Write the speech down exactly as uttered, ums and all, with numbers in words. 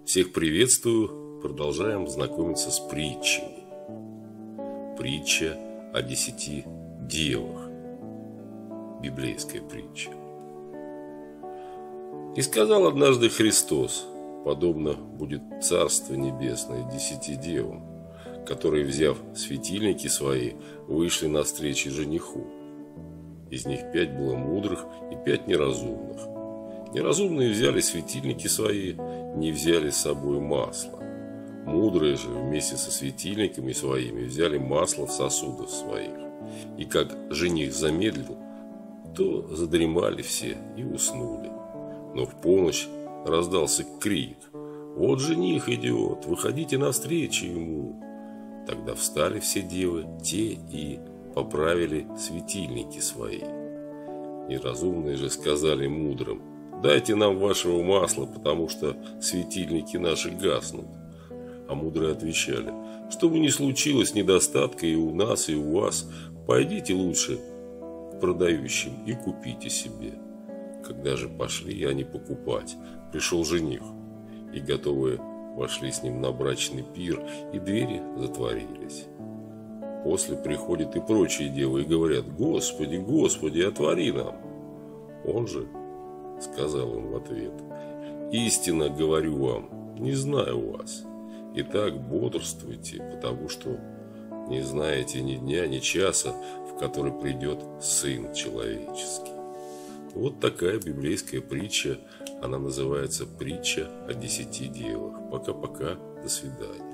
Всех приветствую. Продолжаем знакомиться с притчами. Притча о десяти девах. Библейская притча. И сказал однажды Христос: подобно будет Царство Небесное десяти девам, которые, взяв светильники свои, вышли навстречу жениху. Из них пять было мудрых и пять неразумных. Неразумные взяли светильники свои, не взяли с собой масла. Мудрые же вместе со светильниками своими взяли масло в сосудах своих. И как жених замедлил, то задремали все и уснули. Но в полночь раздался крик: «Вот жених идет, выходите навстречу ему!» Тогда встали все девы, те и поправили светильники свои. Неразумные же сказали мудрым: «Дайте нам вашего масла, потому что светильники наши гаснут». А мудрые отвечали: «Чтобы не случилось недостатка и у нас, и у вас, пойдите лучше к продающим и купите себе». Когда же пошли они покупать, пришел жених, и готовые вошли с ним на брачный пир, и двери затворились. После приходят и прочие девы и говорят: «Господи, Господи, отвори нам». Он же сказал им в ответ: «Истинно говорю вам, не знаю вас. Итак, бодрствуйте, потому что не знаете ни дня, ни часа, в который придет Сын Человеческий». Вот такая библейская притча. Она называется «Притча о десяти девах». Пока-пока, до свидания.